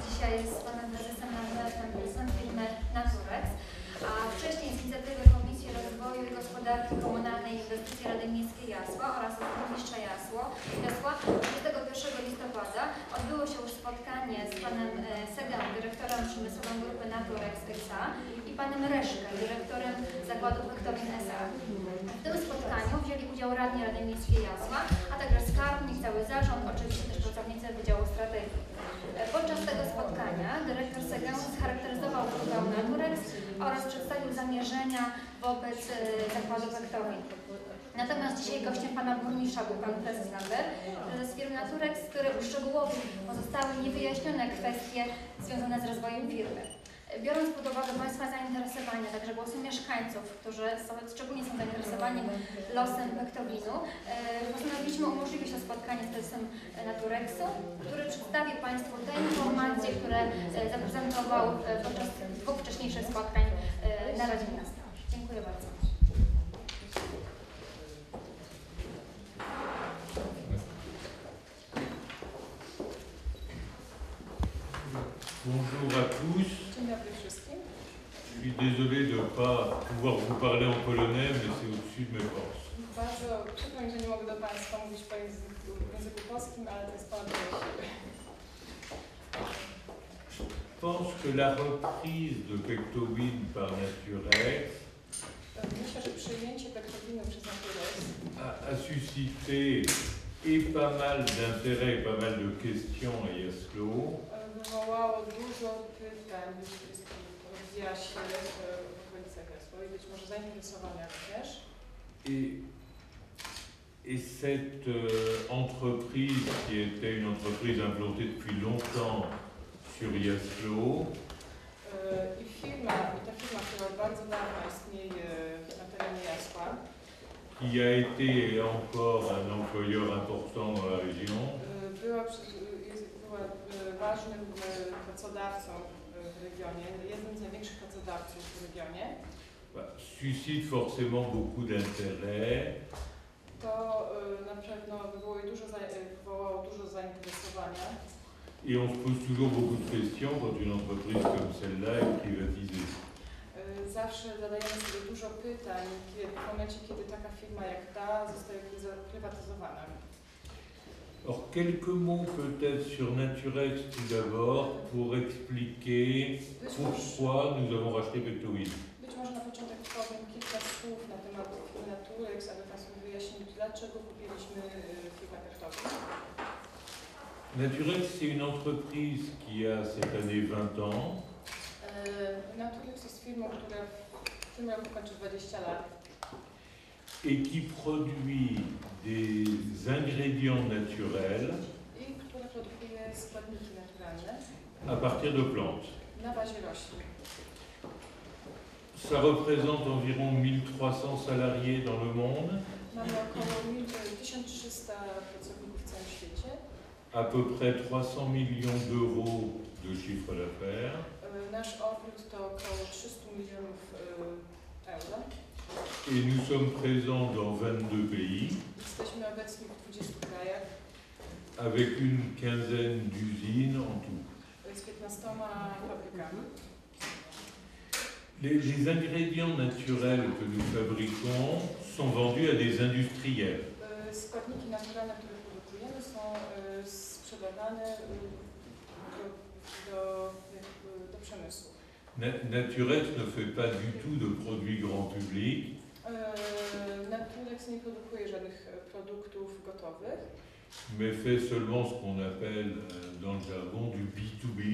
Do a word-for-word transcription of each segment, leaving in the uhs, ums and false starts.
dzisiaj z panem prezesem Norbertem Wilsem firmy Naturex, a wcześniej z inicjatywy Komisji Rozwoju i Gospodarki Komunalnej i Inwestycji Rady Miejskiej Jasła oraz burmistrza Jasło, Jasła dwudziestego pierwszego listopada odbyło się już spotkanie z panem Segą, dyrektorem przemysłowym grupy Naturex S A i panem Reszkę, dyrektorem zakładu Vectorin S A. W tym spotkaniu wzięli udział radni Rady Miejskiej Jasła, a także skarbnik, cały zarząd, oczywiście też pracownicy Wydziału Strategii. Podczas tego spotkania dyrektor Segę scharakteryzował grupę Naturex oraz przedstawił zamierzenia wobec zakładu Vectorin. Natomiast dzisiaj gościem pana burmistrza był pan prezes Lambert, prezes firmy Naturex, który uszczegółowił pozostałe niewyjaśnione kwestie związane z rozwojem firmy. Biorąc pod uwagę państwa zainteresowania, także głosy mieszkańców, którzy są, szczególnie są zainteresowani losem Vectorinu, postanowiliśmy umożliwić to spotkanie z prezesem Naturexu, który przedstawi państwu te informacje, które zaprezentował podczas dwóch wcześniejszych spotkań na Radzie Miasta. Dziękuję bardzo. Bonjour à tous. Je suis désolé de ne pas pouvoir vous parler en polonais, mais c'est au-dessus de mes forces. Bardzo przykro mi, że nie mogę do Państwa mówić po języku, języku polskim, ale to jest ponad moje siły. Je pense que la reprise de Vectorine par Naturex Myślę, że przyjęcie Vectorinu przez Naturex a, a suscité et pas mal d'intérêt et pas mal de questions à Jaslo. Wywołało dużo pytań, rozwija się w okolicach Jasło i być może zainteresowania również. Et, et cette euh, entreprise, qui était une entreprise implantée depuis longtemps sur Jaslo, I firma, i ta firma, która bardzo dawno istnieje na terenie Jasła, qui a été et encore un employeur important dans la région, była, była ważnym pracodawcą w regionie, jednym z największych pracodawców w regionie, suscite forcément beaucoup d'intérêt. To na pewno wywołało dużo, wywołało dużo zainteresowania. Et on se pose toujours beaucoup de questions quand une entreprise comme celle-là est privatisée. Zawsze zadajemy sobie dużo pytań w momencie, kiedy taka firma jak ta zostaje prywatyzowana. Alors, quelques mots peut-être sur Naturex tout d'abord pour expliquer pourquoi nous avons racheté Vectorine. Być może na początek powiem kilka słów na temat firmy Naturex, aby Państwu wyjaśnić, dlaczego kupiliśmy firmę Vectorin. Naturex, c'est une entreprise qui a cette année vingt ans. Naturex jest firmą, która w tym roku kończy dwadzieścia lat. Et qui produit des ingrédients naturels I która produkuje składniki naturalne à partir de plantes. na bazie roślin. Ça représente environ mille trois cents salariés dans le monde. Mamy około tysiąc trzysta pracowników w całym świecie. À peu près trois cents millions d'euros de chiffre d'affaires. Nasz obrót to około trzysta milionów euro. Et nous sommes présents dans vingt-deux pays. Jesteśmy obecni w dwudziestu krajach. Avec une quinzaine d'usines en tout. Z piętnastoma fabrykami. Les, les ingrédients naturels que nous fabriquons sont vendus à des industriels. Składniki naturalne, które produkujemy, są sprzedawane do, do, do przemysłu. Naturex ne fait pas du tout de produits grand public. Naturex nie produkuje żadnych produktów gotowych. Mais fait seulement ce qu'on appelle dans le jargon du B deux B.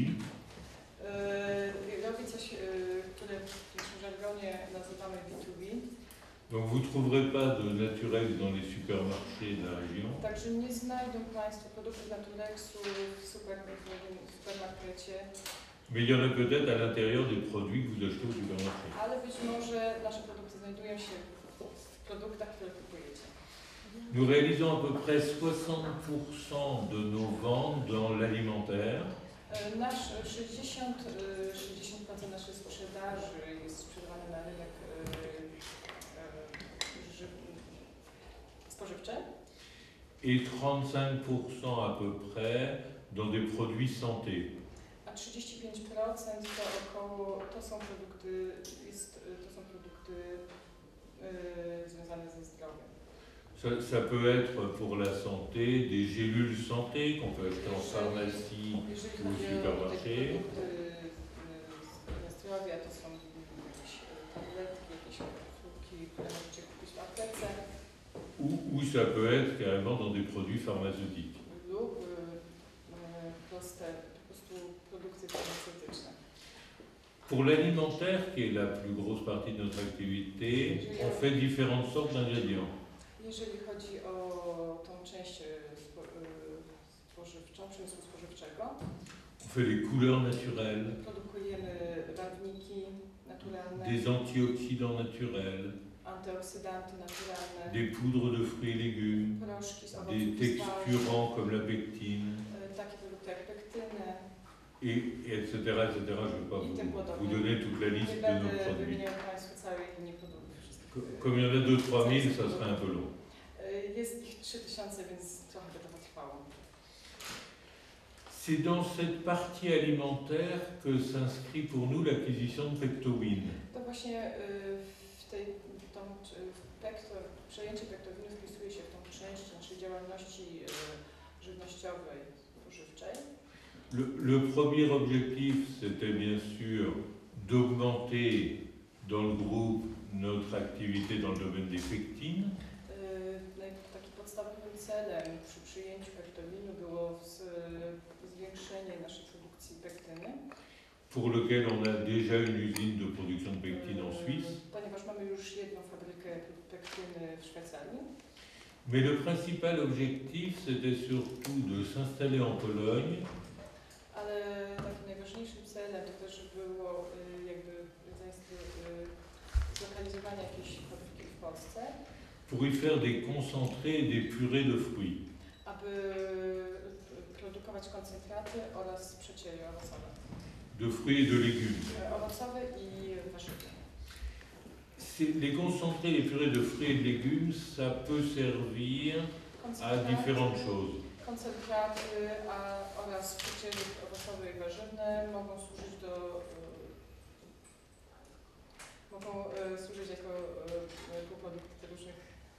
Robi coś, które w naszym żargonie nazywamy B deux B. Donc vous ne trouverez pas de Naturex dans les supermarchés de la région. Także nie znajdą Państwo produktów Naturexu w, super, w supermarkecie. Mais il y en a peut-être à l'intérieur des produits que vous achetez au supermarché. Ale być może nasze produkty znajdują się w produktach, które kupujecie. Nous réalisons à peu près soixante pour cent de nos ventes dans l'alimentaire. Nasz sześćdziesiąt procent naszej sprzedaży jest sprzedawane na rynek spożywczy. Et trente-cinq pour cent à peu près dans des produits santé. a trzydzieści pięć procent to około, to są produkty, jest, to są produkty yy, związane ze zdrowiem. Ça, ça peut être pour la santé des gélules santé qu'on peut acheter en pharmacie Jeżeli ou au chodzi o te supermarché. produkty yy, na zdrowie, to są jakieś tabletki, jakieś kapsułki, które możecie kupić w aptece. Ou, ou ça peut être carrément dans des produits pharmaceutiques. Lub yy, proste, po prostu produkty farmaceutyczne. Pour l'alimentaire, qui est la plus grosse partie de notre activité, on fait différentes sortes d'ingrédients. Jeżeli chodzi o tą część spo, spożywczą, przemysłu spożywczego, On fait des couleurs naturelles, produkujemy barwniki naturalne, des antioxydants naturels, antyoksydanty naturalne, des poudres de fruits et légumes, proszki z des owoców i z warzyw, texturants comme la pectine, takie produkty jak pektyny, et, et et cetera, et cetera. Je ne vais pas i vous, tym podobne. vous donner toute la liste Nie de nos będę produits. wymieniał Państwu całej linii produktów. wszystkich. Co- Comme il y en a deux trois mille, ça serait un peu long. Jest ich trzy tysiące, więc trochę by to potrwało. C'est dans cette partie alimentaire que s'inscrit pour nous l'acquisition de Pectowin. To właśnie y, w tej, tą, czy w pekto, przejęcie pektowinu wpisuje się w tą część naszej działalności y, żywnościowej, spożywczej. Le, le premier objectif, c'était bien sûr d'augmenter dans le groupe notre activité dans le domaine des pectines. Y, Takim podstawowym celem przy przyjęciu pektowinu było z, zwiększenie naszej produkcji pektyny. Pour lequel on a déjà une usine de production de pectine en Suisse. Ponieważ mamy już jedną fabrykę pektyny w Szwajcarii. Mais le principal objectif, c'était surtout de s'installer en Pologne Ale takim najważniejszym celem to też było y, jakby zainst- y, zlokalizowanie jakiejś fabryki w Polsce, pour y faire des concentrés et des purées de fruits. aby produkować koncentraty oraz przeciery owocowe. De fruits et de légumes. E, Owocowe i warzywne. C'est- Les concentrés, les purées de fruits et de légumes, ça peut servir à différentes choses. Koncentraty a, oraz przeciery owocowe i warzywne mogą służyć do y, mogą y, służyć jako y, półprodukty różnych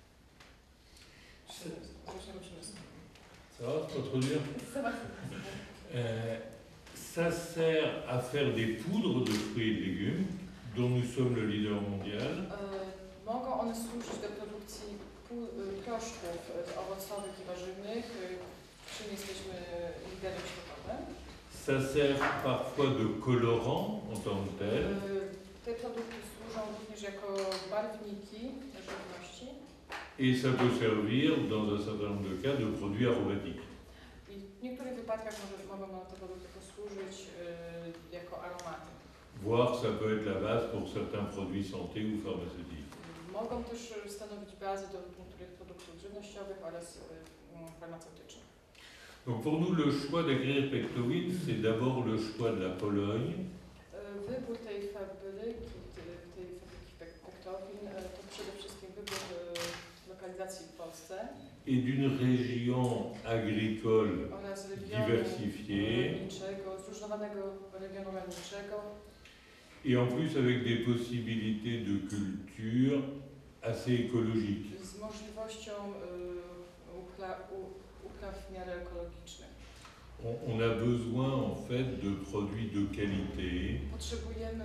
różnych przemysłów. Ça va, c'est pas trop dur? Euh, Ça sert à faire des poudres de fruits et de légumes, dont nous sommes le leader mondial. Y, Mogą one służyć do produkcji pół, y, proszków y, owocowych i warzywnych, y, czym jesteśmy liderem światowym. Ça sert parfois de colorant en tant que tel. Y, Te produkty służą również jako barwniki żywności Et ça peut servir, dans un certain nombre de cas, de produits aromatiques. i w niektórych wypadkach może, mogą nam te produkty posłużyć y, jako aromaty. Voire ça peut être la base pour certains produits santé ou pharmaceutiques. Mogą też stanowić bazę do niektórych produktów żywnościowych oraz y, y, farmaceutycznych. Donc pour nous, le choix d'acquérir Pectowin, c'est d'abord le choix de la Pologne, Y, Wybór tej fabryki, tej, tej fabryki pek- pektowin y, to przede wszystkim wybór y, lokalizacji w Polsce et d'une région agricole oraz regionu diversifiée, rolniczego, zróżnicowanego regionu rolniczego et en plus avec des possibilités de culture assez écologiques. z możliwością y, upra, u, upraw w miarę ekologicznych. On, on a besoin en fait de produits de qualité Potrzebujemy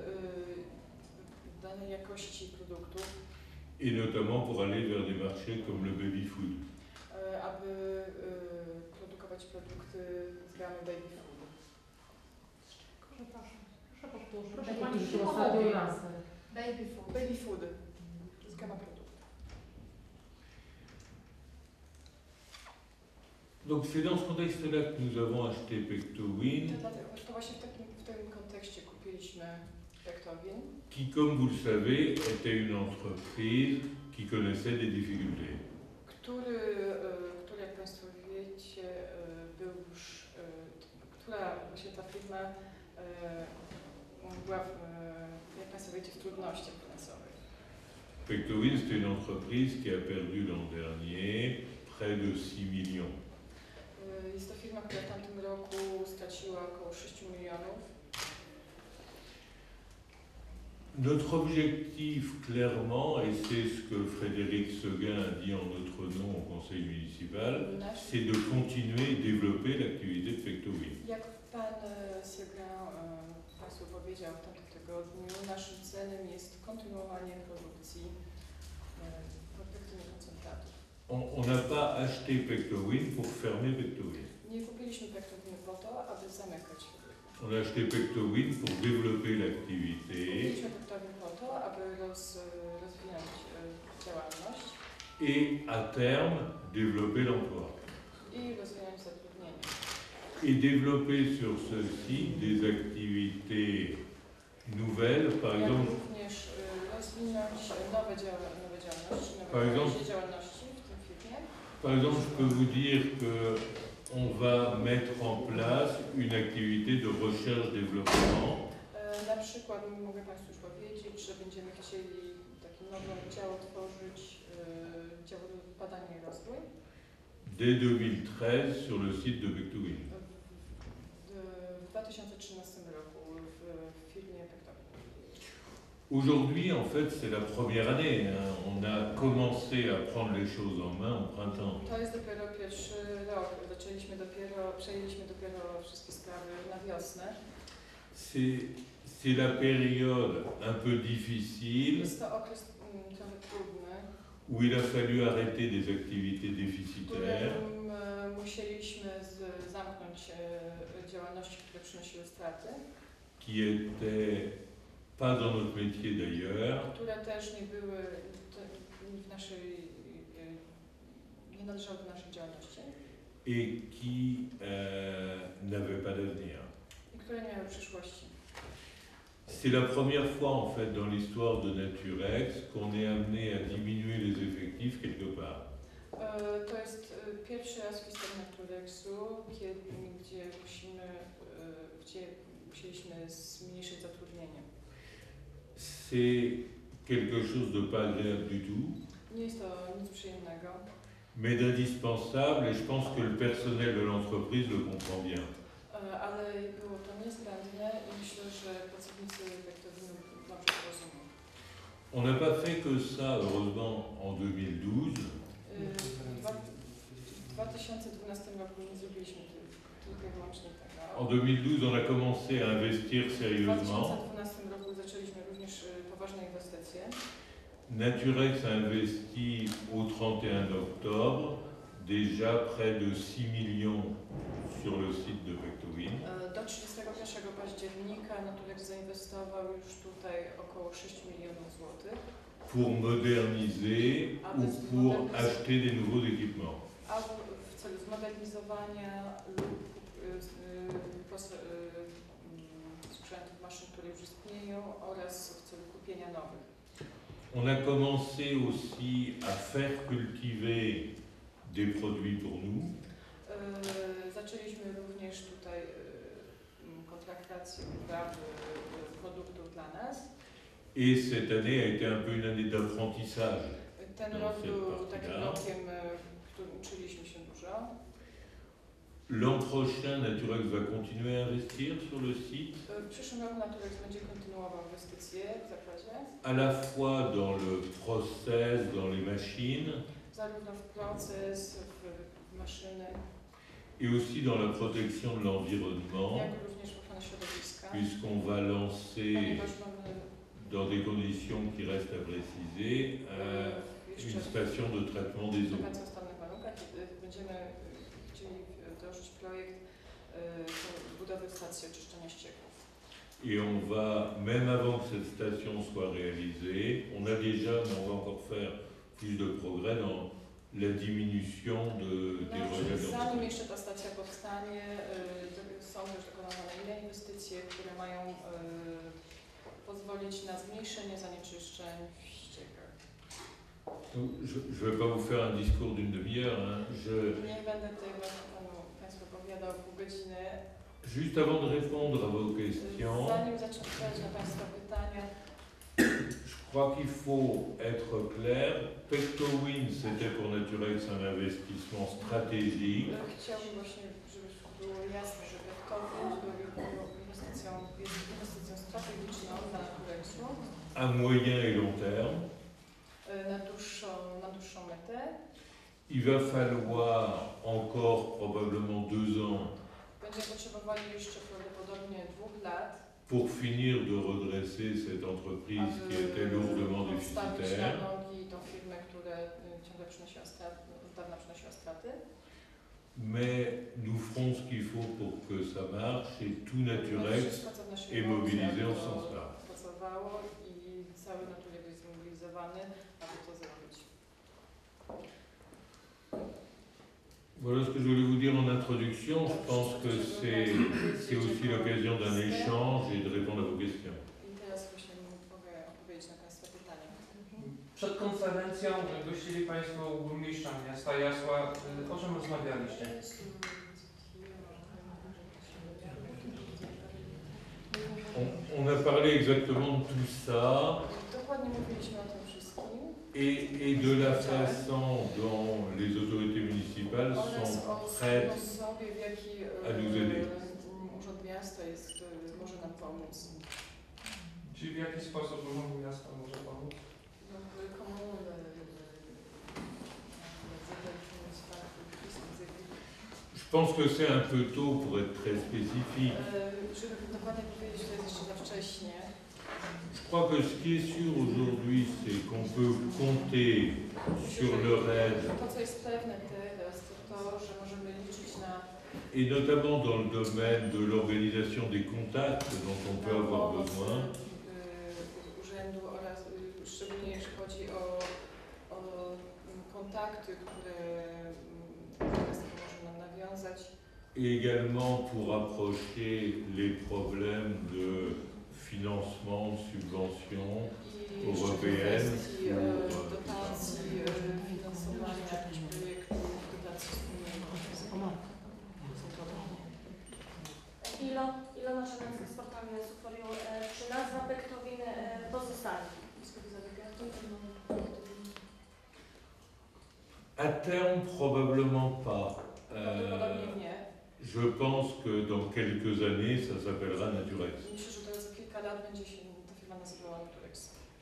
y, danej jakości produktów, et notamment pour aller vers des marchés comme le baby food. y, aby y, produkować produkty z gamy baby food. Proszę, proszę. Proszę powtórzyć. Proszę Pani powtórzyć. się ostatnią nazwę. Baby food. Baby food to jest gama produktów. Donc c'est dans ce contexte-là que nous avons acheté Pectowin, To, dlatego, to właśnie w takim, w tym kontekście kupiliśmy Pektowin, qui, comme vous le savez, était une entreprise qui connaissait des difficultés. który, y, który jak Państwo wiecie, y, był już, y, która właśnie ta firma y, była, w, y, jak Państwo wiecie, w trudnościach finansowych. Pectowin, c'est une entreprise qui a perdu l'an dernier près de six millions. Y, Jest to firma, która w tamtym roku straciła straciła około sześć milionów. Notre objectif, clairement, et c'est ce que Frédéric Seguin a dit en notre nom au conseil municipal, Nasz, c'est de continuer et développer l'activité de Pectowin. jak pan e, Seguin e, Państwu powiedział w tamtym tygodniu, naszym celem jest kontynuowanie produkcji e, perfekcyjnych koncentratów. On on n'a pas acheté Pectowin pour fermer Pectowin. Nie kupiliśmy Pectowin po to, aby zamykać firmę. On a acheté Pectowin pour développer l'activité Kupiliśmy Pectowin po to, aby roz, rozwinąć e, działalność et à terme développer l'emploi. i rozwinąć zatrudnienie. Et développer sur ce site des activités nouvelles, par Jak exemple, również e, rozwinąć nowe, działa, nowe działalności, nowe Par exemple- gałęzie działalności w tym firmie. par exemple, je peux vous dire que on va mettre en place une activité de recherche-développement E, Na przykład mogę Państwu już powiedzieć, że będziemy chcieli taki nowy dział otworzyć, e, dział badania i rozwój dès deux mille treize sur le site de Pectowin. w, w dwa tysiące trzynastym roku w, w firmie Pectowin. Aujourd'hui, en fait, c'est la première année, hein. On a commencé à prendre les choses en main au printemps. To jest dopiero pierwszy rok, zaczęliśmy dopiero, przejęliśmy dopiero wszystkie sprawy na wiosnę. C'est c'est la période un peu difficile Jest to okres mm, trochę trudny, où il a fallu arrêter des activités w déficitaires którym e, musieliśmy z, zamknąć e, działalności, które przynosiły straty, qui étaient pas dans notre métier d'ailleurs, które też nie były te, w naszej, e, nie należały do naszej działalności et qui euh, n'avaient pas d'avenir. i które nie miały przyszłości. C'est la première fois en fait dans l'histoire de Naturex qu'on est amené à diminuer les effectifs quelque part. E, To jest e, pierwszy raz w historii Naturexu, kiedy, gdzie musimy, e, gdzie musieliśmy zmniejszyć zatrudnienie. C'est quelque chose de pas agréable du tout, Nie jest to nic przyjemnego, mais d'indispensable et je pense que le personnel de l'entreprise le comprend bien. e, ale było to niezbędne i myślę, że pracownicy Pectowinu dobrze to rozumieją. On n'a pas fait que ça, heureusement, en deux mille douze. E, W dwa- w dwa tysiące dwunastym roku nie zrobiliśmy ty- tylko i wyłącznie tego. En deux mille douze, on a commencé à investir W sérieusement. dwa tysiące dwunastym roku zaczęliśmy również e, poważne inwestycje. Naturex a investi au trente et un octobre déjà près de six millions sur le site de Pectowin. E, Do trzydziestego pierwszego października Naturex zainwestował już tutaj około sześć milionów złotych, Pour moderniser ou pour acheter des nouveaux équipements. a w, w celu zmodernizowania lub e, z- e, pos- e, mm, sprzętów, maszyn, które już istnieją oraz w celu kupienia nowych. On a commencé aussi à faire cultiver des produits pour nous. E, Zaczęliśmy również tutaj e, m, kontraktację uprawy e, produktów dla nas. Et cette année a été un peu une année d'apprentissage. Ten No, rok c'est był parti takim là. rokiem, e, w którym uczyliśmy się dużo. L'an prochain, Naturex va continuer à investir sur le site, E, W przyszłym roku Naturex będzie kontynuował inwestycje w zakładzie, à la fois dans le process, dans les machines, zarówno w proces, w, w maszyny, et aussi dans la protection de l'environnement, jak również w ochronę środowiska, puisqu'on va lancer, ponieważ mamy dans des conditions qui restent à préciser, euh, e, jeszcze une station de traitement des w eaux. bardzo stałych warunkach e, będziemy e, chcieli wdrożyć projekt e, budowy stacji oczyszczania ścieków. Et on va, même avant que cette station soit réalisée, on a déjà, mais on va encore faire plus de progrès dans la diminution de, des No, relèves zanim d'entrée. jeszcze ta stacja powstanie, e, są już dokonane inne inwestycje, które mają e, pozwolić na zmniejszenie zanieczyszczeń w ściekach. Donc, Je ne vais pas vous faire un discours d'une demi-heure. Hein. Je, Nie będę tutaj panu, Państwu opowiadał pół godziny. juste avant de répondre à vos questions, Zanim zacznę odpowiadać na Państwa pytania, je crois qu'il faut être clair. Pectowin, c'était pour Naturex un investissement stratégique e, chciałbym właśnie, żeby było jasne, że Pectowin okresu, à moyen et long terme. e, na dłuższą, na dłuższą metę. Il va falloir encore probablement deux ans Będziemy potrzebowali jeszcze prawdopodobnie dwóch lat, pour finir de redresser cette entreprise qui était lourdement aby postawić na déficitaire. nogi tą firmę, która y, ciągle przynosiła straty, od dawna przynosiła straty. Mais nous ferons ce qu'il faut pour que ça marche et tout Naturex Wszystko, co w naszej est mocy, mobilisé en aby ce to sens-là. pracowało i cały Naturex jest zmobilizowany, aby to zrobić. Voilà ce que je voulais vous dire en introduction. Je pense que c'est c'est aussi l'occasion d'un échange et de répondre à vos questions. I teraz właśnie mogę odpowiedzieć na Państwa pytania. Przed konferencją gościli Państwo u burmistrza miasta Jasła. O czym rozmawialiście? On, on a parlé exactement de tout ça Dokładnie mówiliśmy o tym wszystkim et, et de la façon dont les autorités municipales oraz sont o prêtes sposobie, w jaki à nous aider. e, Urząd Miasta jest, e, może nam pomóc. Czyli w jaki sposób Urząd Miasta może pomóc? No, komu Je pense que c'est un peu tôt pour être très spécifique. Żeby dokładnie powiedzieć, to jest jeszcze za wcześnie. Je crois que ce qui est sûr aujourd'hui, c'est qu'on peut compter sur leur aide, To, co jest pewne teraz, to to, że możemy liczyć na et notamment dans le domaine de l'organisation des contacts dont on peut na avoir pomoc besoin. y, urzędu oraz y, szczególnie jeśli chodzi o, o y, kontakty, które miasto może nam nawiązać. Et également pour approcher les problèmes de financement, subvention. I Europejne. jeszcze kwestii e, dotacji, e, finansowania jakichś projektów, dotacji wspólnej. Ilo, ilo nasze męskie sportami suferią, czy nazwa Bektowiny pozostanie? À terme, probablement pas. Prawdopodobnie Euh, nie. je pense que dans quelques années, ça s'appellera Naturex. Myślę, że to za kilka lat będzie się ta firma nazywała Naturex.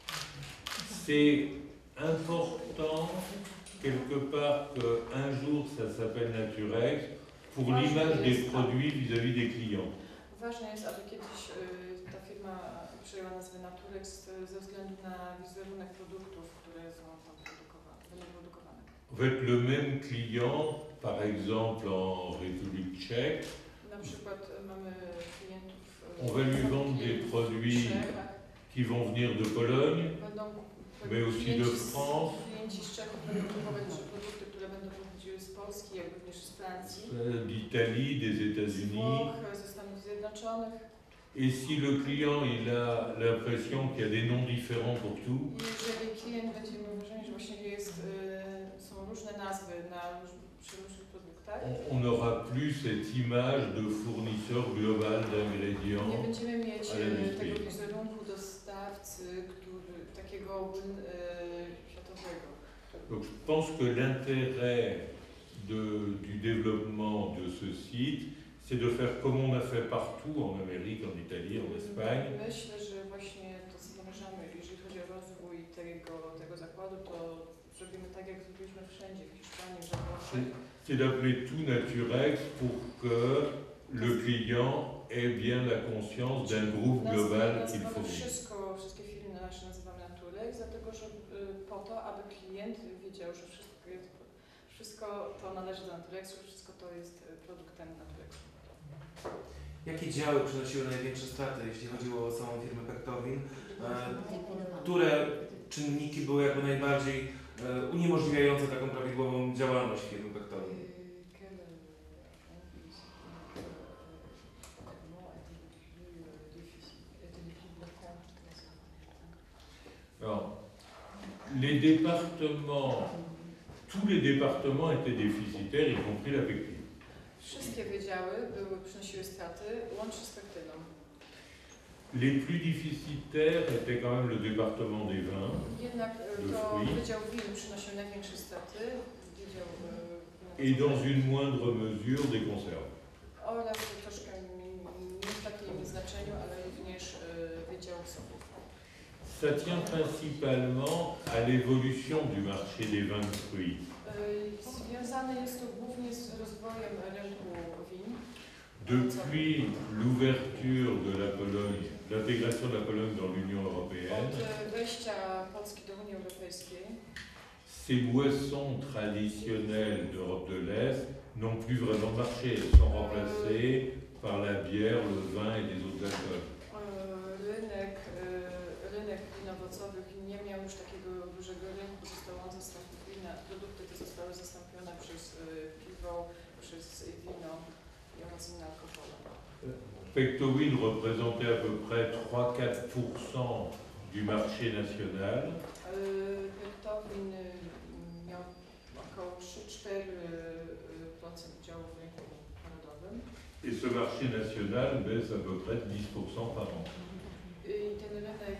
C'est important quelque part qu'un jour ça s'appelle Naturex pour l'image des produits vis-à-vis des clients. Ważne jest, aby kiedyś y, ta firma przyjęła nazwę Naturex y, ze względu na wizerunek produktów, które są tam produkowane, będą produkowane. En fait, le même client, par exemple en République tchèque, Na przykład y, mamy klientów y, on va lui vendre des klientów w produits Czechach. qui vont venir de Pologne, Będą mais aussi de klienci z- France, Klienci z Czechów będą kupować produkty, które będą pochodziły z Polski, jak również z Francji, euh, d'Italie, des z États-Unis. Włoch, ze Stanów Zjednoczonych. Et si le client il a l'impression qu'il y a des noms différents pour tout, I jeżeli klient będzie miał wrażenie, że właśnie jest, y, są różne nazwy na róż- przy różnych produktach, on on n'aura plus cette image de fournisseur global nie d'ingrédients. będziemy mieć ale y, nie tego istnieje. wizerunku dostawcy, który, takiego y, światowego. Donc je pense que l'intérêt de, du développement de ce site, c'est de faire comme on a fait partout en Amérique, en Italie, en Espagne, Myślę, że właśnie to, co zamierzamy, jeżeli chodzi o rozwój tego, tego zakładu, to zrobimy tak, jak zrobiliśmy wszędzie, w Hiszpanii, we Włoszech. c'est d'appeler tout Naturex pour que le client ait bien la conscience d'un groupe global qu'il Nazywamy fournit. wszystko, wszystkie firmy nasze nazywamy Naturex, dlatego że y, po to, aby klient wiedział, że wszystko, jest, wszystko to należy do Naturexu, wszystko to jest y, produktem Naturexu. Jakie działy przynosiły największe straty, jeśli chodziło o samą firmę Bektowin? E, które czynniki były jakby najbardziej e, uniemożliwiające taką prawidłową działalność firmy Bektowin? Alors, les départements, tous les départements étaient déficitaires, y compris la P E C T. Wszystkie wydziały były, przynosiły straty, łącznie z Pektyną. Les plus déficitaires étaient quand même le département des vins. Jednak y, De to fruits. Wydział Win przynosił największe straty, Wydział y, Et dans une moindre mesure des conserves. oraz troszkę m- nie w takim znaczeniu, ale również y, Wydział Sopów. Ça tient principalement à l'évolution du marché des vins de fruits. Y, Związane jest to głównie z rozwojem rynku win. Depuis l'ouverture de la Pologne, l'intégration de la Pologne dans l'Union européenne, Od wejścia Polski do Unii Europejskiej ces boissons traditionnelles d'Europe de l'Est n'ont plus vraiment marché. Elles sont remplacées par la bière, le vin et des autres alcools. y, rynek, y, rynek win owocowych nie miał już takiego dużego rynku, został on zastąpiony, produkty te zostały zastąpione przez y, piwo, przez wino i oraz inne alkohole. Pectowin représentait à peu près trois à quatre pour cent du marché national. Y, Pectowin y, miał około trzy do czterech procent udziału w rynku narodowym. Et ce marché national baisse à peu près de dix pour cent par an. I ten rynek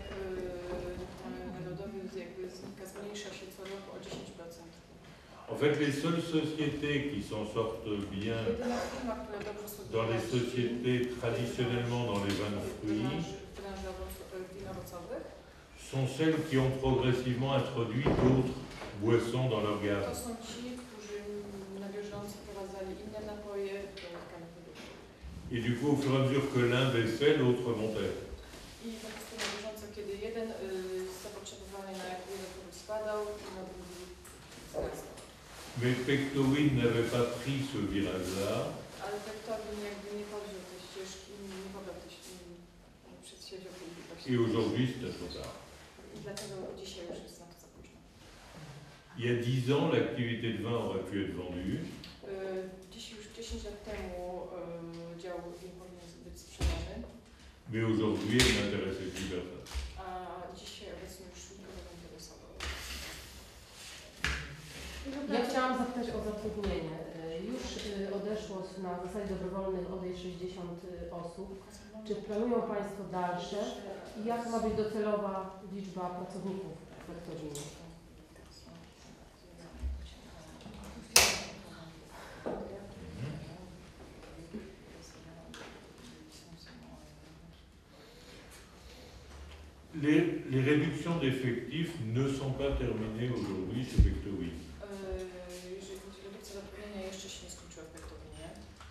y, narodowy jakby znika, zmniejsza się co roku o dziesięć procent. En fait, les seules sociétés qui s'en sortent bien Jedyna firma, która dobrze sobie dans les radzi sociétés traditionnellement dans les vins de w fruits branży, w branży owoc- win owocowych, sont celles qui ont progressivement introduit d'autres boissons dans leur to gamme. są ci, którzy na bieżąco wprowadzali inne napoje do gamy produktów. Et du coup, au fur et à mesure que l'un baissait, l'autre montait. I po prostu na bieżąco, kiedy jeden y, zapotrzebowanie na jeden produkt spadał, na drugi wzrastał. Mais Pectowin n'avait pas pris ce virage-là. Ale Pectowin jakby nie podjął tej ścieżki, nie pobrał tej ścieżki, nie przedsiedział tej ilości. Et aujourd'hui, c'est trop tard. I dlatego dzisiaj już jest na to za późno. Il y a dix ans, l'activité de vin aurait pu être vendue. Y, Dziś już dziesięć lat temu y, dział win powinien być sprzedany, Mais aujourd'hui, elle n'intéressait plus personne. a dzisiaj obecnie już nikogo nie interesował. Ja chciałam zapytać o zatrudnienie. Y, Już y, odeszło z- na zasadzie dobrowolnych odejść sześćdziesiąt osób. Czy planują Państwo dalsze? I jaka ma być docelowa liczba pracowników w Pectowinie? Les, les réductions d'effectifs ne sont pas terminées aujourd'hui chez Pectowin. Y, Jeżeli chodzi o redukcję zatrudnienia, jeszcze się nie skończyła w Pectowinie.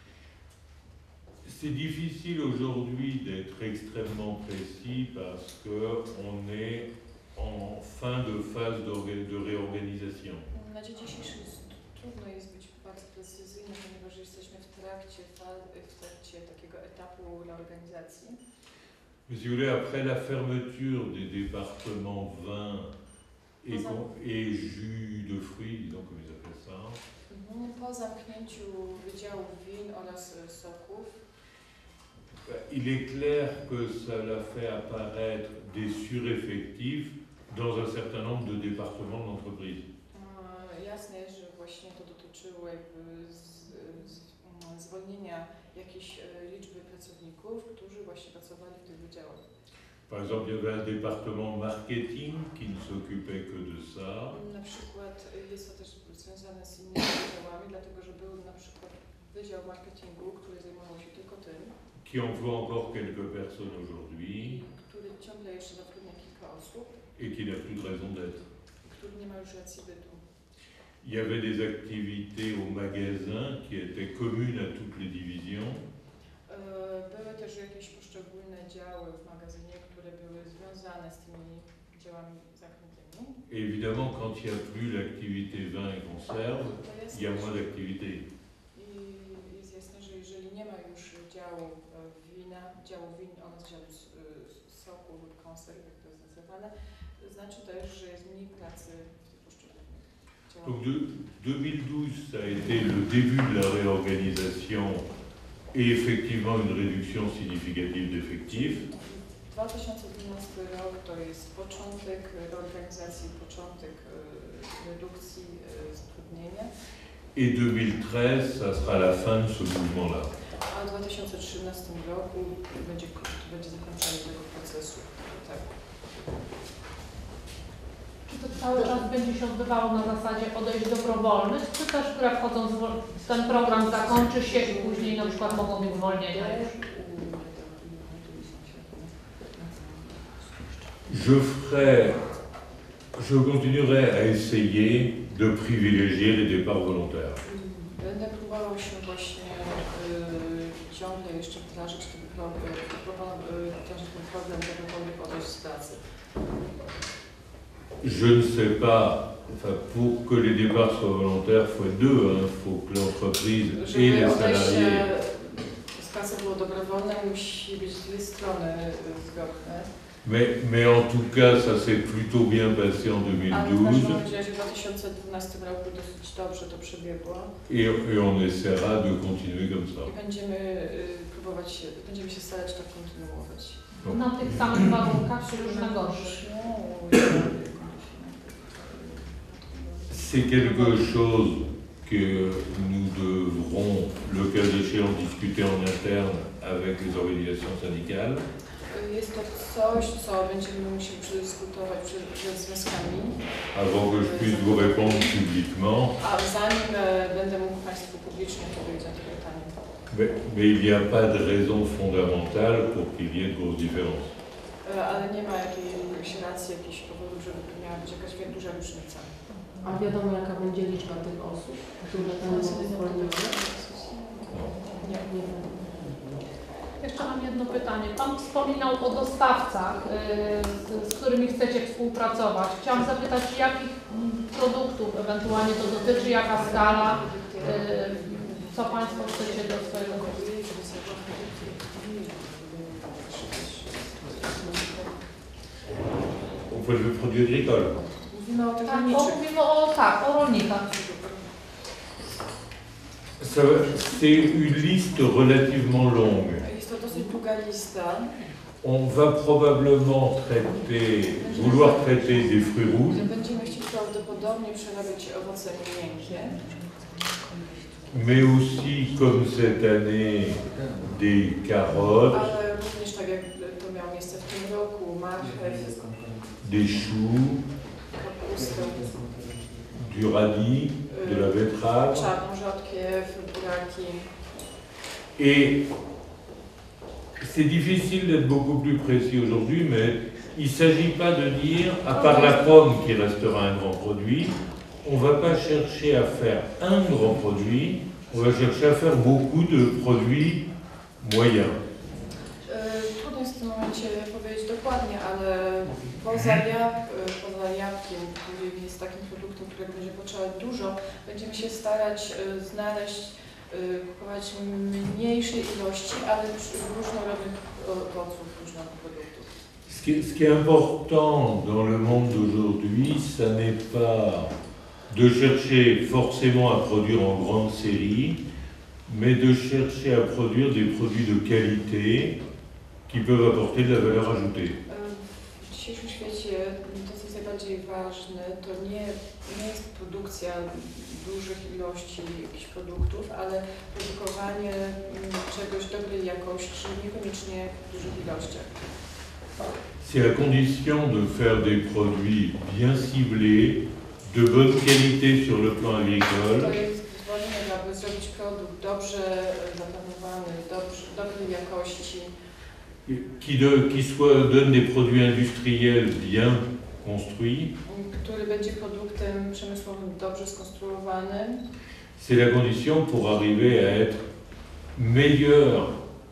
C'est difficile aujourd'hui d'être extrêmement précis parce qu'on est en fin de phase d'orga- de réorganisation. Na dzień dzisiejszy jest, trudno jest być bardzo precyzyjnym, ponieważ jesteśmy w trakcie, fa- w trakcie takiego etapu reorganizacji. Mais si vous voulez, après la fermeture des départements vin et, con- et jus de fruits, disons comme ils appellent ça, Mhm. Po zamknięciu wydziałów win oraz y, soków, il est clair que cela fait apparaître des sureffectifs dans un certain nombre de départements de l'entreprise. e, jasne jest, że właśnie to dotyczyło jakby z, z, m, zwolnienia jakiejś e, liczby pracowników, którzy właśnie pracowali w tych wydziałach. Par exemple, il y avait un département marketing qui ne s'occupait que de ça, Na przykład y, jest to też związane z innymi wydziałami, dlatego że był na przykład wydział marketingu, który zajmował się tylko tym, qui emploie encore quelques personnes aujourd'hui który ciągle jeszcze zatrudnia kilka osób, et qui n'a plus de raison d'être. który nie ma już racji bytu. Il y avait des activités au magasin qui étaient communes à toutes les divisions. E, Były też jakieś poszczególne działy w magazynie, które były związane z tymi działami zamkniętymi. Et évidemment, quand il n'y a plus l'activité vin et conserve, To jest il y a moins d'activité. I jest jasne, że jeżeli nie ma już działu e, wina, działu win oraz działu s- y, soku lub konserw, jak to jest nazywane, to znaczy też, że jest mniej pracy w tych poszczególnych działach. Donc de, deux mille douze, ça a été le début de la réorganisation et effectivement une réduction significative d'effectifs. dwa tysiące dwunasty rok to jest początek reorganizacji, początek e, redukcji e, zatrudnienia, Et deux mille treize, ça sera la fin de ce mouvement-là. a w dwa tysiące trzynastym roku będzie, będzie zakończenie tego procesu. Tak. Czy to cały czas będzie się odbywało na zasadzie odejść dobrowolnych, czy też, które wchodzą, zwol- ten program zakończy się i później na przykład mogą być zwolnienia już? Je ferai, je continuerai à essayer de privilégier les départs volontaires. Będę próbował się właśnie y, ciągle jeszcze wdrażać ten problem, y, wdrażać ten problem dobrowolnych odejść z pracy. Je ne sais pas, enfin, pour que les départs soient volontaires, il faut deux, il faut que l'entreprise et Żeby les odejście salariés. z pracy było dobrowolne, musi być z dwie strony y, zgodne. Mais, mais en tout cas, ça s'est plutôt bien passé en deux mille Ale w douze każdym razie w dwa tysiące dwunastym roku dosyć dobrze to przebiegło et, et on essaiera de continuer comme ça. i będziemy y, próbować, będziemy się starać tak kontynuować. Na tych samych warunkach czy już na gorszych? C'est quelque chose que nous devrons, le cas échéant, discuter en interne avec les organisations syndicales. Jest to coś, co będziemy musieli przedyskutować przed, przed związkami. Avant que je puisse vous répondre publiquement, A zanim e, będę mógł Państwu publicznie odpowiedzieć na to pytanie. mais, mais il n'y a pas de raison fondamentale pour qu'il y ait de grosses différences. E, ale nie ma jakiejś racji, jakichś powodów, żeby tu miała być jakaś duża różnica. A wiadomo, jaka będzie liczba tych osób, które będą zwolnione? Nie. Nie wiem. Jeszcze mam jedno pytanie. Pan wspominał o dostawcach, y, z, z którymi chcecie współpracować. Chciałam zapytać, jakich mm, produktów ewentualnie to dotyczy, jaka skala, y, co Państwo chcecie do swojego... On peut le produit agricole. Mówimy o tych Tak, o, rolniczych. mówimy o, tak, o rolnikach. Ça va- C'est une liste relativement longue. Jest to dosyć długa lista. On va probablement traiter, vouloir traiter des fruits rouges, Będziemy chcieli prawdopodobnie przerabiać owoce miękkie, mais aussi, comme cette année, des carottes, ale również tak jak to miało miejsce w tym roku, marchew, des choux, kapustę, du radis, de la betterave. czarną rzodkiew, buraki. Et c'est difficile d'être beaucoup plus précis aujourd'hui, mais il ne s'agit pas de dire, à part la pomme qui restera un grand produit, on ne va pas chercher à faire un grand produit, on va chercher à faire beaucoup de produits moyens. E, Trudno jest w tym momencie powiedzieć dokładnie, ale poza, jab, e, poza jabłkiem, który jest takim produktem, którego będzie potrzeba dużo, będziemy się starać e, znaleźć, e, kupować mniejszej ilości, ale przy- różnorodnych owoców, różnorodnych produktów. Ce qui, est, ce qui est important dans le monde d'aujourd'hui, ça n'est pas de chercher forcément à produire en grande série, mais de chercher à produire des produits de qualité qui peuvent apporter de la valeur ajoutée. E, W dzisiejszym świecie to, co jest najbardziej ważne, to nie, nie jest produkcja dużych ilości jakichś produktów, ale produkowanie mm, czegoś dobrej jakości, niekoniecznie w dużych ilościach. C'est à condition de faire des produits bien ciblés, de bonne qualité sur le plan To agricole, jest wyzwolenie, aby zrobić produkt dobrze e, zaplanowany, dobrze, dobrej jakości, qui, de, qui soit, donne des produits industriels bien construits. który będzie produktem przemysłowym dobrze skonstruowanym. C'est la condition pour arriver à être meilleur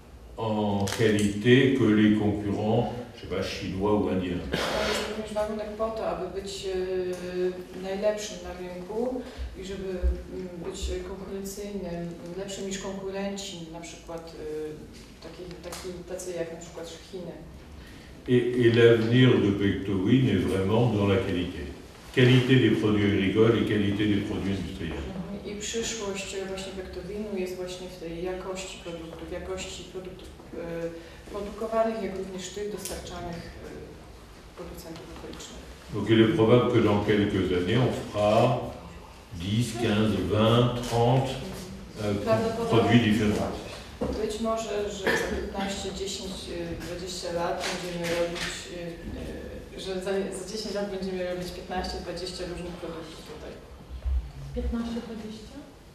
en qualité que les concurrents, je sais pas, chinois ou indiens. To jest również warunek po to, aby być e, najlepszym na rynku i żeby mm, być konkurencyjnym, lepszym niż konkurenci, na przykład e, taki, taki, tacy jak na przykład Chiny. Et, et l'avenir de Pectowin est vraiment dans la qualité. Qualité des produits agricoles et qualité des produits industriels. I przyszłość właśnie Pektowinu jest właśnie w tej jakości produktów, jakości produktów e, produkowanych, jak również tych dostarczanych e, producentów okolicznych. Donc il est probable que dans quelques années, on fera dix, quinze, vingt, trente euh, produits différents. Być może, że za piętnaście, dziesięć, dwadzieścia lat będziemy robić, e, e, że za, za dziesięć lat będziemy robić piętnaście, dwadzieścia różnych produktów tutaj. piętnaście dwadzieścia?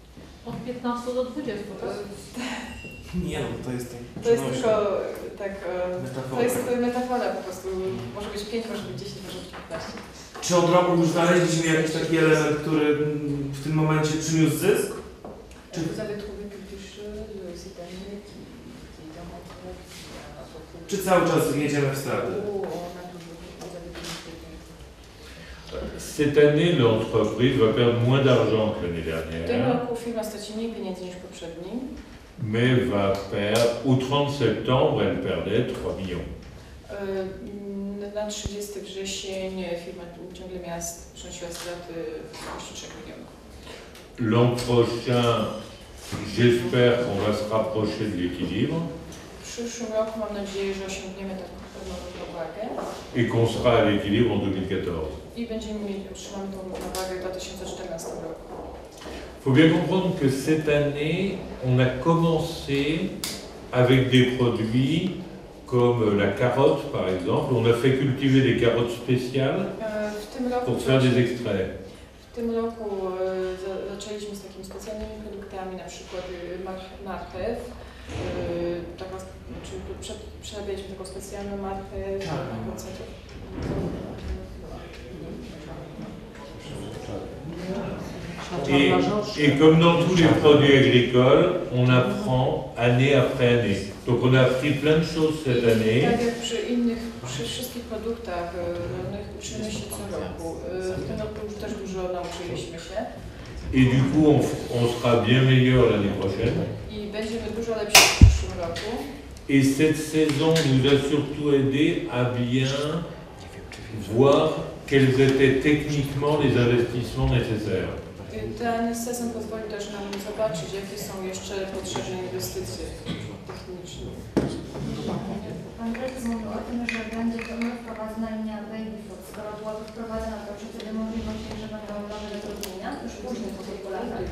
Od piętnastu do dwudziestu, tak? Nie, no to jest To jest tylko tak, e, metafora. to jest to metafora po prostu. Może być pięć, może być dziesięć, może być piętnaście. Czy od roku już znaleźliśmy jakiś taki element, który mm, w tym momencie przyniósł zysk? Czy... Vous avez trouvé quelque chose cette année qui, qui est dans votre rêve, qui a apporté- Czy cały czas jedziemy w straty? Ou on a toujours, vous avez toujours fait- Cette année, l'entreprise va perdre moins d'argent que l'année W tym dernière, roku firma straci mniej pieniędzy niż poprzedni, mais va perdre, au trente septembre, elle perdait trois millions. Yy, na trzydziesty wrzesień firma ciągle miała, przynosiła straty w wysokości trzech milionów. L'an prochain, j'espère qu'on va se rapprocher de l'équilibre W przyszłym roku mam nadzieję, że osiągniemy taką pewną równowagę et qu'on sera à l'équilibre en deux mille quatorze. i będziemy mieli, utrzymamy tą równowagę w dwa tysiące czternastym roku. Il faut bien comprendre que cette année, on a commencé avec des produits comme la carotte, par exemple. On a fait cultiver des carottes spéciales E, W tym roku, pour faire des extraits. w tym roku e, za, zaczęliśmy z takimi specjalnymi produktami, na przykład e, march- marchew. E, taka, czyli prze, przerabialiśmy taką specjalną marchew. Czarną. koncentrat- Et, et comme dans tous les produits agricoles, on apprend année après année. Donc on a appris plein de choses cette année. Tak jak przy innych, przy wszystkich produktach e, rolnych uczymy się co roku. E, W tym roku już też dużo nauczyliśmy się Et du coup, on, f- on sera bien meilleur l'année prochaine. i będziemy dużo lepsi w przyszłym roku. Et cette saison nous a surtout aidé à bien voir quels étaient techniquement les investissements nécessaires. E, Ten sezon pozwoli też nam zobaczyć, jakie są jeszcze potrzebne inwestycje techniczne. Pan prezes mówił o tym, że będzie wprowadzona linia baby food. Skoro była wprowadzona, to przy wtedy możliwości, że będą nowe zatrudnienia już później po kilku latach.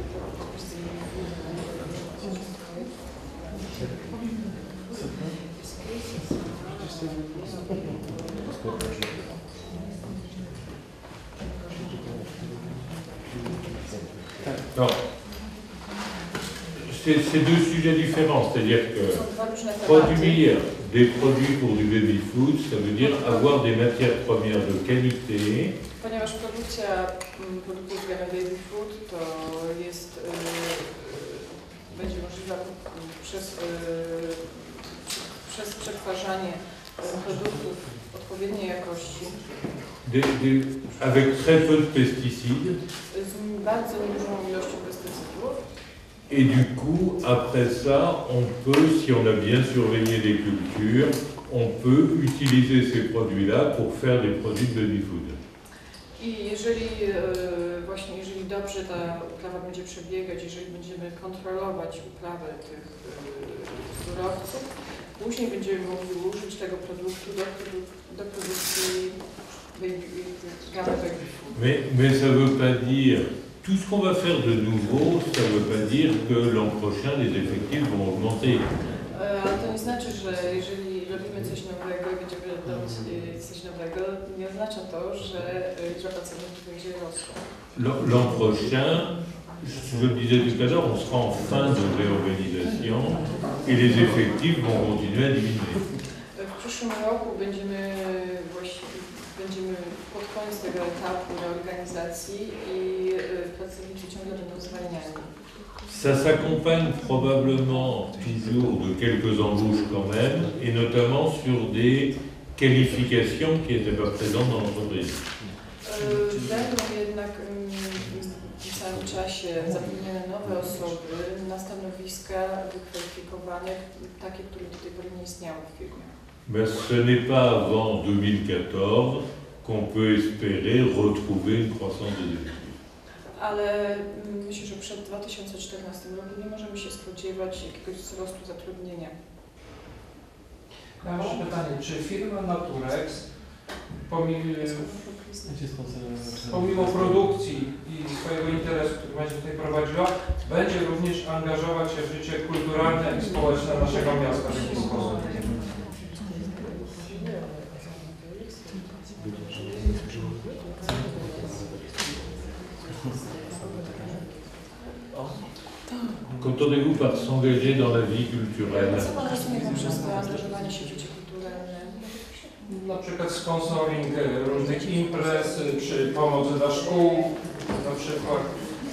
Non. C'est c'est deux sujets différents, c'est-à-dire que Są dwa różne tematy. produire des produits pour du baby food, ça veut dire avoir des matières premières de qualité Ponieważ produkcja mm, produktów z gamy baby food to jest, y, y, będzie możliwa mm, przez, y, przez przetwarzanie y, produktów odpowiedniej jakości des- des- avec très peu de pesticides. z bardzo niedużą ilością pestycydów. Et du coup, après ça, on peut, si on a bien surveillé les cultures, on peut utiliser ces produits-là pour faire des produits de baby food. I jeżeli e, właśnie, jeżeli dobrze ta uprawa będzie przebiegać, jeżeli będziemy kontrolować uprawę tych e, surowców, później będziemy mogli użyć tego produktu do, produ- do produkcji baby, gamy baby food. Mais, mais ça ne veut pas dire, tout ce qu'on va faire de nouveau, ça ne veut pas dire que l'an prochain, les effectifs vont augmenter. E, Ale to nie znaczy, że jeżeli robimy coś nowego i będziemy robić e, coś nowego, nie oznacza to, że e, liczba pracowników będzie rosła. L'an l'an prochain, je le disais tout à l'heure, on sera en fin de réorganisation et les effectifs vont continuer à diminuer. W przyszłym roku będziemy właściwie będziemy pod koniec tego etapu reorganizacji i y, pracownicy ciągle będą zwalniani. Ça s'accompagne probablement toujours de quelques embauches quand même, et notamment sur des qualifications qui n'étaient pas présentes dans l'entreprise. Y, Będą jednak ym, w tym samym czasie zatrudnione nowe osoby na stanowiska wykwalifikowane, takie, które do tej pory nie istniały w firmie. Mais ce n'est pas avant deux mille quatorze qu'on peut espérer retrouver une croissance des effectifs. Ale mm, myślę, że przed dwa tysiące czternastym rokiem nie możemy się spodziewać jakiegoś wzrostu zatrudnienia. Ja mam jeszcze pytanie, czy firma Naturex pomimo, pomimo produkcji i swojego interesu, który będzie tutaj prowadziła, będzie również angażować się w życie kulturalne i społeczne naszego miasta w jakiś sposób? par s'engager dans la vie culturelle? Co Pan rozumie poprzez zaangażowanie się w życie kulturalne? Na przykład sponsoring e, różnych imprez, e, czy pomoc dla szkół na przykład.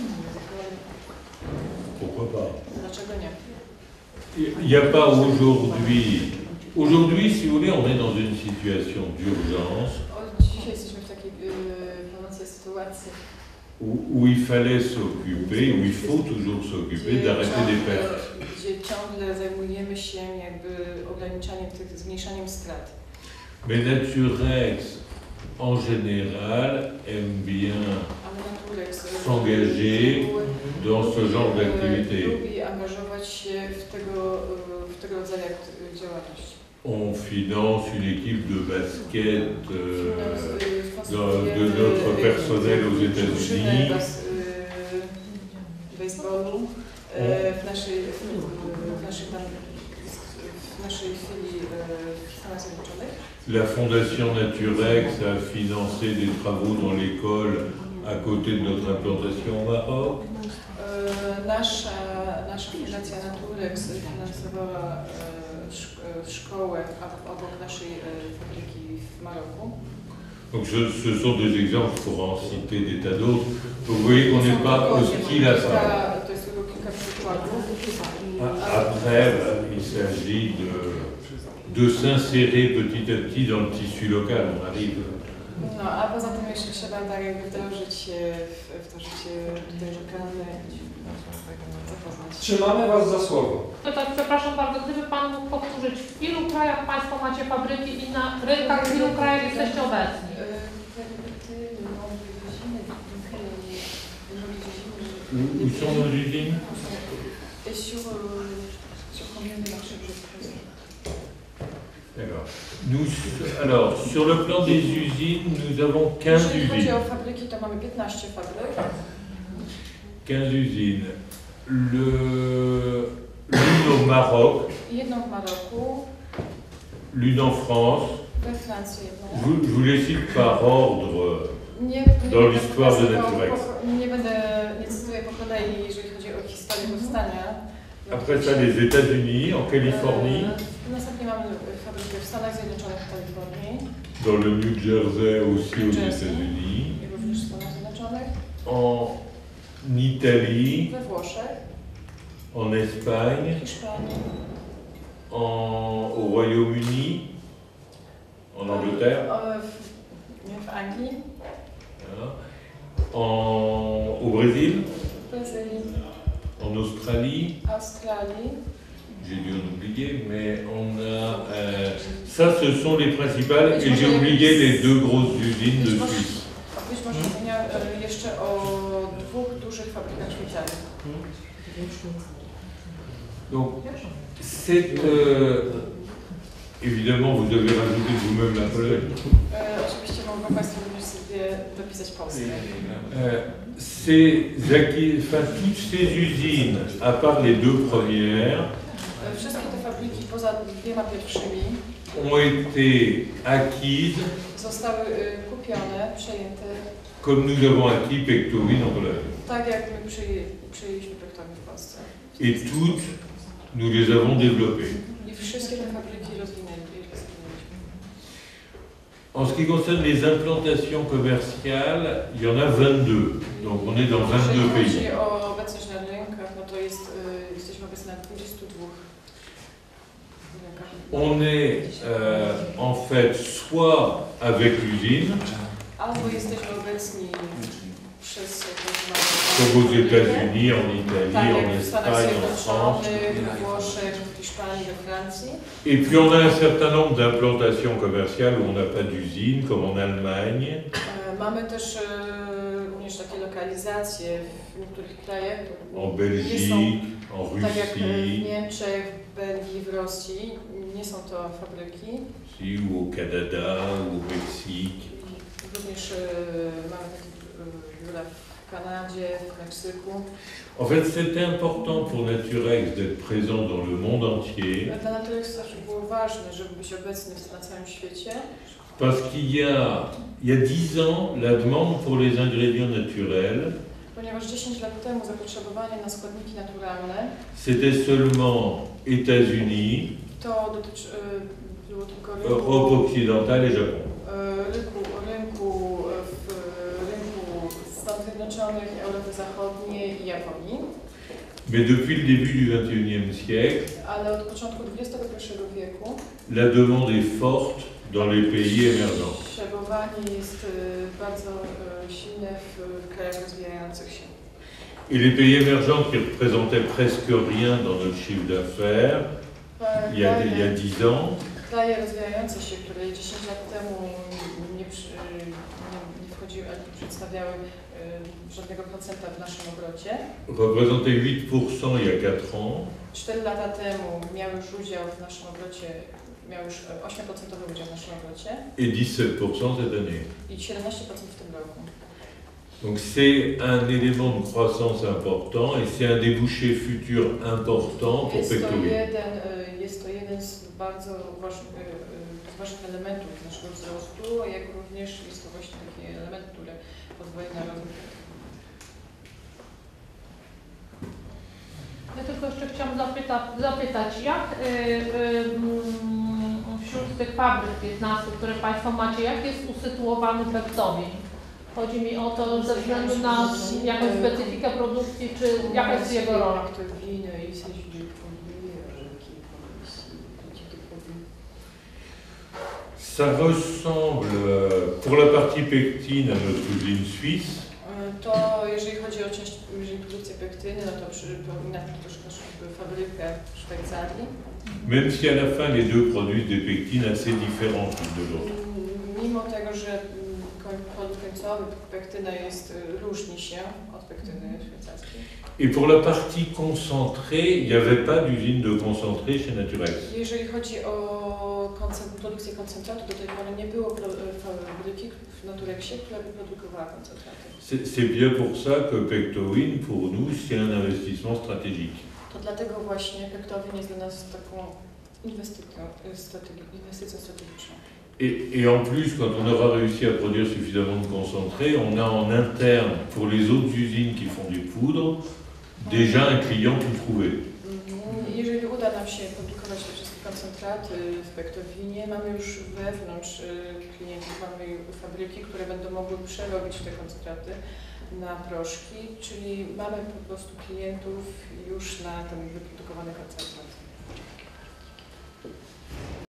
Pourquoi pas? Dlaczego nie? Il n'y a pas aujourd'hui... Aujourd'hui, si vous voulez, on est dans une situation d'urgence Od dzisiaj jesteśmy w takiej yy, pomocy sytuacji, où, où il fallait s'occuper, où il faut toujours s'occuper gdzie d'arrêter des ciągle, pertes. gdzie ciągle zajmujemy się jakby ograniczaniem tych, zmniejszaniem strat. Mais Naturex, en général, aime bien Ale Naturex yy, s'engager dans ce genre yy, d'activité. lubi angażować się w tego, yy, w tego rodzaju akt- działalności. On finance une équipe de basket euh, Finans- yy, de, de sponsorujemy, notre yy, personnel aux drużynę États-Unis. bas- yy, baseballu yy, w naszej, w, w naszej, tam, w naszej chwili yy, w Stanach Zjednoczonych. La Fondation Naturex a financé des travaux dans l'école à côté de notre implantation au Maroc. Yy, Nasza, nasza fundacja Naturex finansowała yy, szk- yy, szkołę ob- obok naszej yy, fabryki w Maroku. Donc ce, ce sont des exemples, je pourrais en citer des tas d'autres. Vous voyez qu'on n'est pas hostile à ça. Kilka- To jest tylko kilka przykładów. Après, ben, il s'agit de, de s'insérer petit à petit dans le tissu local. On arrive. No, a poza tym jeszcze trzeba tak jakby wdrożyć się w, w to życie tutaj lokalne i zapoznać się. Trzymamy Was za słowo. To tak, przepraszam bardzo, gdyby Pan mógł powtórzyć, w ilu krajach Państwo macie fabryki i na rynkach, w ilu krajach jesteście obecni? Où, où sont nos usines? Et sur, euh, sur combien de marchés vous êtes présents? D'accord. Nous, alors, sur le plan des usines, nous avons quinze Jeżeli chodzi usines. o fabryki, to mamy piętnaście fabryk. quinze usines. Le, l'une au Maroc, Jedną w Maroku, l'une en France. we Francji Je jedną. vous, je vous les cite par ordre. Nie, nie Dans będę l'histoire de pokazywał- Naturex. po- Nie będę, nie cytuję po kolei, jeżeli chodzi o historię powstania. Après ça, les États-Unis, en Californie, E, Następnie mamy fabrykę w Stanach Zjednoczonych, w Kalifornii dans le New Jersey aussi aux New Jersey. États-Unis, i również w Stanach Zjednoczonych, en Italie, we Włoszech, en Espagne, w Hiszpanii, en, au Royaume-Uni, en Angleterre, e, w, nie, w Anglii, voilà, en, au Brésil, w Brazylii, en Australie, Australii. j'ai dû en oublier, mais on a... euh, ça, ce sont les principales, et j'ai oublié les deux grosses usines de Suisse. Być może wspomniał e, jeszcze o dwóch dużych fabrykach Szwajcarii. Donc, c'est... euh, évidemment, vous devez rajouter vous-même la Pologne. E, Oczywiście mogą Państwo również sobie dopisać Polskę. Euh, ces acquis, enfin, toutes ces usines, à part les deux premières, E, Wszystkie te fabryki poza dwiema pierwszymi ont été acquises zostały e, kupione, przejęte, comme nous avons acquis Pectorine en Pologne. tak jak my przyjęli, przyjęliśmy Pectorine w Polsce. Et toutes, nous les avons développées. I wszystkie te fabryki rozwinęli, rozwinęliśmy. En ce qui concerne les implantations commerciales, il y en a vingt-deux. Donc on est dans vingt-deux Jeżeli chodzi pays. o obecność na rynkach, no to jest, e, jesteśmy obecni na dwudziestu dwóch rynkach. On est euh, en fait soit avec l'usine, Albo jesteśmy obecni przez comme aux États-Unis, en Italie, tak, en jak w Stanach Espagne, en France. Zjednoczonych, we Włoszech, w Hiszpanii, we Francji. Et puis on a un certain nombre d'implantations commerciales où on n'a pas d'usine, comme en Allemagne, E, Mamy też e, również takie lokalizacje w niektórych krajach. en Nie Belgique, są, en tak jak w Russie, Niemczech, w Belgii, w Rosji. Nie są to fabryki. si, ou au Canada, ou au Mexique. Również e, mamy takie e, biura w Kanadzie, w Meksyku. En fait, c'était important pour Naturex d'être présent dans le monde entier, Dla Naturex też było ważne, żeby być obecny na całym świecie. parce qu'il y a, il y a dix ans, la demande pour les ingrédients naturels Ponieważ dziesięć lat temu zapotrzebowanie na składniki naturalne c'était seulement États-Unis, to dotyczy, y, było tylko Europe rynku, occidentale et Japon. y, rynku, rynku, w rynku Stanów Zjednoczonych, Europy Zachodniej i Japonii. Mais depuis le début du vingt et unième siècle, Ale od początku dwudziestego pierwszego wieku la demande est forte dans les pays émergents. potrzebowanie jest y, bardzo y, silne w krajach rozwijających się. Et les pays émergents qui représentaient presque rien dans notre chiffre d'affaires il y a, il y a dix ans, Kraje rozwijające się, które dziesięć lat temu nie, przy, nie, nie wchodziły, ale nie przedstawiały y, żadnego procenta w naszym obrocie, représentaient huit pour cent il y a quatre ans, cztery lata temu miały już udział w naszym obrocie, miały już osiem procent udział w naszym obrocie et dix-sept pour cent cette année. i siedemnaście procent w tym roku. Donc c'est un élément de croissance important et c'est un débouché futur important pour Jest to Pectorine. jeden, y, jest to jeden z bardzo ważnych, y, y, z ważnych elementów naszego wzrostu, jak również jest to właśnie taki element, który pozwoli na rozwój. Ja tylko jeszcze chciałam zapyta, zapytać, jak y, y, mm, wśród tych fabryk piętnastu, które Państwo macie, jak jest usytuowany Pectorine? Chodzi mi o to ze względu na jakąś specyfikę produkcji, czy jaka jest jego rola? Ça ressemble, euh, pour la partie pectine, à notre usine suisse. To jeżeli chodzi o część, jeżeli produkcję pektyny, no to przypomina troszkę naszą fabrykę w Szwajcarii. Même si à la fin les deux produisent des pectines assez différentes l'une de l'autre. Mimo tego, że produkt końcowy, pektyna jest, różni się od pektyny szwajcarskiej. Et pour la partie concentrée, il n'y avait pas d'usine de concentré chez Naturex. Jeżeli chodzi o koncent- produkcję koncentratu, do tej pory nie było fabryki w Naturexie, która by produkowała koncentraty. C'est c'est bien pour ça que Pectorine, pour nous, c'est un investissement stratégique. To dlatego właśnie Pectorine jest dla nas taką inwestycją, strategi- inwestycją strategiczną. Et, et en plus, quand on aura réussi à produire suffisamment de concentré, on a en interne, pour les autres usines qui font des poudres, déjà un client tout trouvé. Jeżeli uda nam się produkować te wszystkie koncentraty w Pectorinie, mamy już wewnątrz klientów, mamy fabryki, które będą mogły przerobić te koncentraty na proszki, czyli mamy po prostu klientów już na ten wyprodukowany koncentrat.